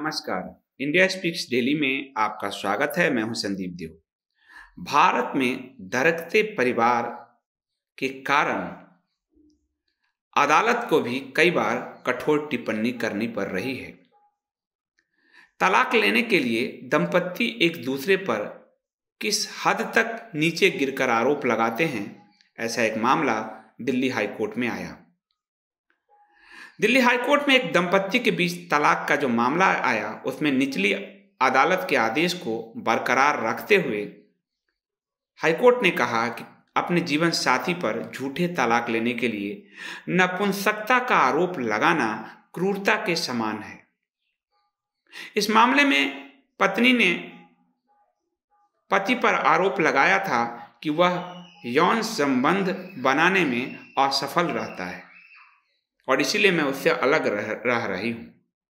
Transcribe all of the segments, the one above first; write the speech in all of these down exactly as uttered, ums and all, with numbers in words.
नमस्कार। India speaks daily में आपका स्वागत है। मैं हूं संदीप देव। भारत में धड़कते परिवार के कारण अदालत को भी कई बार कठोर टिप्पणी करनी पड़ रही है। तलाक लेने के लिए दंपत्ति एक दूसरे पर किस हद तक नीचे गिरकर आरोप लगाते हैं, ऐसा एक मामला दिल्ली हाई कोर्ट में आया। दिल्ली हाईकोर्ट में एक दंपत्ति के बीच तलाक का जो मामला आया, उसमें निचली अदालत के आदेश को बरकरार रखते हुए हाईकोर्ट ने कहा कि अपने जीवन साथी पर झूठे तलाक लेने के लिए नपुंसकता का आरोप लगाना क्रूरता के समान है। इस मामले में पत्नी ने पति पर आरोप लगाया था कि वह यौन संबंध बनाने में असफल रहता है और इसीलिए मैं उससे अलग रह, रह रही हूं।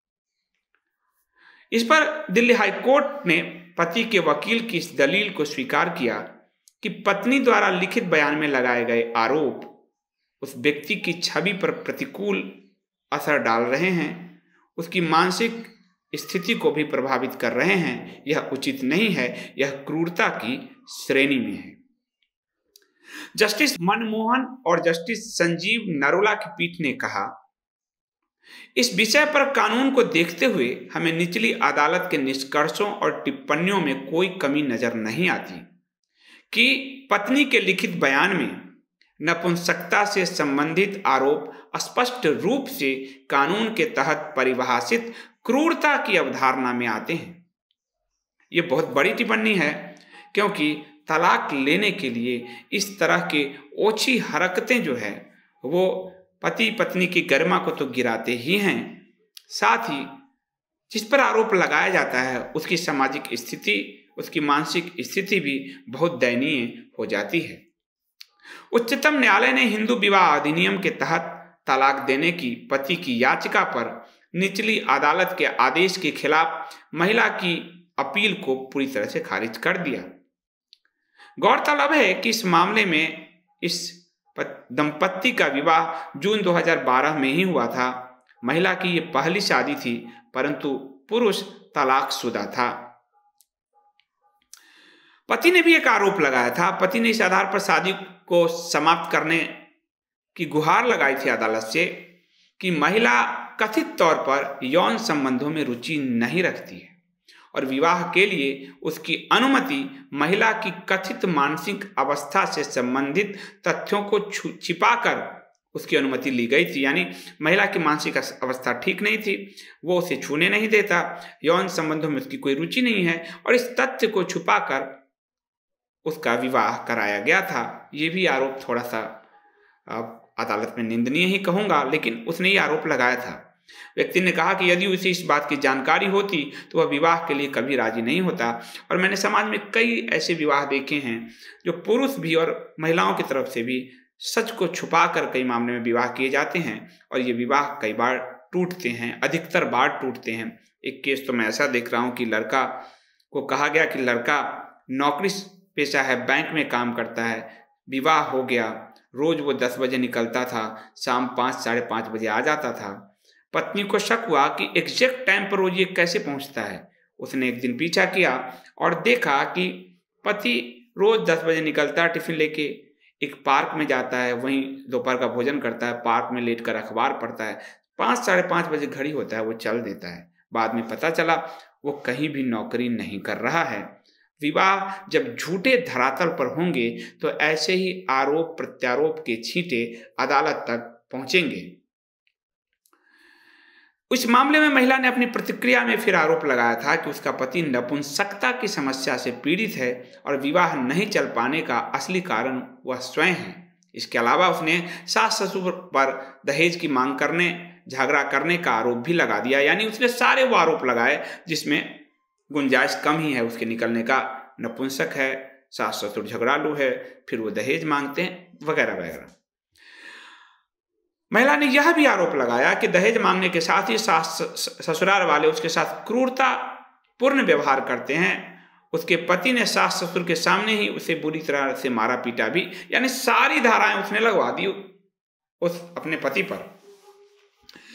इस पर दिल्ली हाई कोर्ट ने पति के वकील की इस दलील को स्वीकार किया कि पत्नी द्वारा लिखित बयान में लगाए गए आरोप उस व्यक्ति की छवि पर प्रतिकूल असर डाल रहे हैं, उसकी मानसिक स्थिति को भी प्रभावित कर रहे हैं। यह उचित नहीं है, यह क्रूरता की श्रेणी में है। जस्टिस मनमोहन और जस्टिस संजीव नरोला की पीठ ने कहा, इस विषय पर कानून को देखते हुए हमें निचली अदालत के निष्कर्षों और टिप्पणियों में कोई कमी नजर नहीं आती कि पत्नी के लिखित बयान में नपुंसकता से संबंधित आरोप स्पष्ट रूप से कानून के तहत परिभाषित क्रूरता की अवधारणा में आते हैं। ये बहुत बड़ी टिप्पणी है, क्योंकि तलाक लेने के लिए इस तरह के ओछी हरकतें जो है वो पति पत्नी की गरिमा को तो गिराते ही हैं, साथ ही जिस पर आरोप लगाया जाता है उसकी सामाजिक स्थिति, उसकी मानसिक स्थिति भी बहुत दयनीय हो जाती है। उच्चतम न्यायालय ने हिंदू विवाह अधिनियम के तहत तलाक देने की पति की याचिका पर निचली अदालत के आदेश के खिलाफ महिला की अपील को पूरी तरह से खारिज कर दिया। गौरतलब है कि इस मामले में इस दंपत्ति का विवाह जून दो हज़ार बारह में ही हुआ था। महिला की ये पहली शादी थी, परंतु पुरुष तलाकशुदा था। पति ने भी एक आरोप लगाया था। पति ने इस आधार पर शादी को समाप्त करने की गुहार लगाई थी अदालत से कि महिला कथित तौर पर यौन संबंधों में रुचि नहीं रखती है और विवाह के लिए उसकी अनुमति महिला की कथित मानसिक अवस्था से संबंधित तथ्यों को छिपाकर उसकी अनुमति ली गई थी। यानी महिला की मानसिक अवस्था ठीक नहीं थी, वो उसे छूने नहीं देता, यौन संबंधों में उसकी कोई रुचि नहीं है और इस तथ्य को छुपाकर उसका विवाह कराया गया था। ये भी आरोप थोड़ा सा अदालत में निंदनीय ही कहूँगा, लेकिन उसने ये आरोप लगाया था। व्यक्ति ने कहा कि यदि उसे इस बात की जानकारी होती तो वह विवाह के लिए कभी राजी नहीं होता। और मैंने समाज में कई ऐसे विवाह देखे हैं जो पुरुष भी और महिलाओं की तरफ से भी सच को छुपाकर कई मामले में विवाह किए जाते हैं और ये विवाह कई बार टूटते हैं, अधिकतर बार टूटते हैं। एक केस तो मैं ऐसा देख रहा हूँ कि लड़का को कहा गया कि लड़का नौकरी पेशा है, बैंक में काम करता है, विवाह हो गया, रोज वो दस बजे निकलता था, शाम पाँच साढ़े पाँच बजे आ जाता था। पत्नी को शक हुआ कि एग्जैक्ट टाइम पर रोज ये कैसे पहुंचता है। उसने एक दिन पीछा किया और देखा कि पति रोज दस बजे निकलता है, टिफिन लेके एक पार्क में जाता है, वहीं दोपहर का भोजन करता है, पार्क में लेटकर अखबार पढ़ता है, पाँच साढ़े पाँच बजे घड़ी होता है वो चल देता है। बाद में पता चला वो कहीं भी नौकरी नहीं कर रहा है। विवाह जब झूठे धरातल पर होंगे तो ऐसे ही आरोप प्रत्यारोप के छींटे अदालत तक पहुंचेंगे। उस मामले में महिला ने अपनी प्रतिक्रिया में फिर आरोप लगाया था कि उसका पति नपुंसकता की समस्या से पीड़ित है और विवाह नहीं चल पाने का असली कारण वह स्वयं है। इसके अलावा उसने सास ससुर पर दहेज की मांग करने, झगड़ा करने का आरोप भी लगा दिया। यानी उसने सारे वो आरोप लगाए जिसमें गुंजाइश कम ही है उसके निकलने का। नपुंसक है, सास ससुर झगड़ालू है, फिर वो दहेज मांगते हैं, वगैरह वगैरह। महिला ने यह भी आरोप लगाया कि दहेज मांगने के साथ ही सास ससुराल वाले उसके साथ क्रूरता पूर्ण व्यवहार करते हैं। उसके पति ने सास ससुर के सामने ही उसे बुरी तरह से मारा पीटा भी। यानी सारी धाराएं उसने लगवा दी उस अपने पति पर।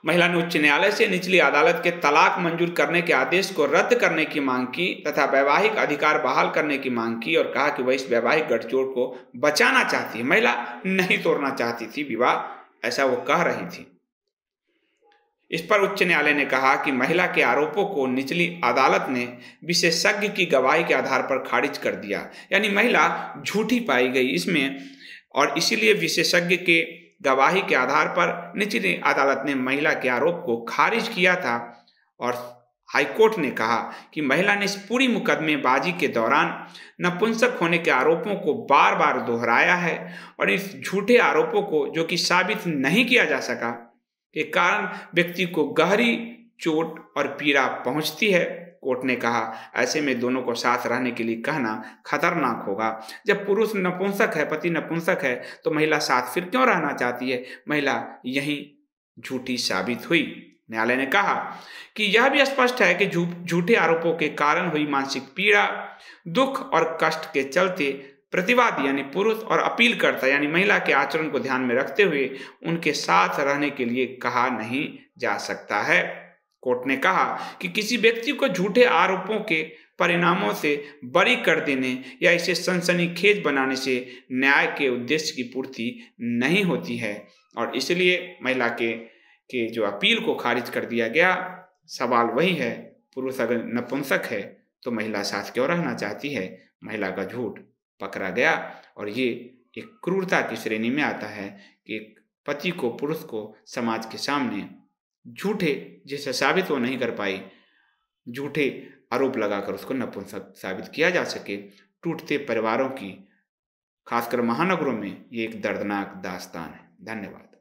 महिला ने उच्च न्यायालय से निचली अदालत के तलाक मंजूर करने के आदेश को रद्द करने की मांग की तथा वैवाहिक अधिकार बहाल करने की मांग की और कहा कि वह इस वैवाहिक गठजोड़ को बचाना चाहती है, महिला नहीं तोड़ना चाहती थी विवाह, ऐसा वो कह रही थी। इस पर उच्च न्यायालय ने कहा कि महिला के आरोपों को निचली अदालत ने विशेषज्ञ की गवाही के आधार पर खारिज कर दिया, यानी महिला झूठी पाई गई इसमें, और इसीलिए विशेषज्ञ के गवाही के आधार पर निचली अदालत ने महिला के आरोप को खारिज किया था। और हाईकोर्ट ने कहा कि महिला ने इस पूरी मुकदमेबाजी के दौरान नपुंसक होने के आरोपों को बार बार दोहराया है और इस झूठे आरोपों को, जो कि साबित नहीं किया जा सका, के कारण व्यक्ति को गहरी चोट और पीड़ा पहुंचती है। कोर्ट ने कहा ऐसे में दोनों को साथ रहने के लिए कहना खतरनाक होगा। जब पुरुष नपुंसक है, पति नपुंसक है, तो महिला साथ फिर क्यों रहना चाहती है? महिला यही झूठी साबित हुई। न्यायालय ने कहा कि यह भी स्पष्ट है कि झूठे आरोपों के कारण हुई मानसिक पीड़ा, दुख और कष्ट के चलते प्रतिवादी यानी पुरुष और अपीलकर्ता यानी महिला के आचरण को ध्यान में रखते हुए उनके साथ रहने के लिए कहा नहीं जा सकता है। कोर्ट ने कहा कि किसी व्यक्ति को झूठे आरोपों के परिणामों से बरी कर देने या इसे सनसनीखेज बनाने से न्याय के उद्देश्य की पूर्ति नहीं होती है और इसलिए महिला के के जो अपील को खारिज कर दिया गया। सवाल वही है, पुरुष अगर नपुंसक है तो महिला साथ क्यों रहना चाहती है? महिला का झूठ पकड़ा गया और ये एक क्रूरता की श्रेणी में आता है कि एक पति को, पुरुष को समाज के सामने झूठे, जिसे साबित वो नहीं कर पाई, झूठे आरोप लगाकर उसको नपुंसक साबित किया जा सके। टूटते परिवारों की, खासकर महानगरों में, ये एक दर्दनाक दास्तान है। धन्यवाद।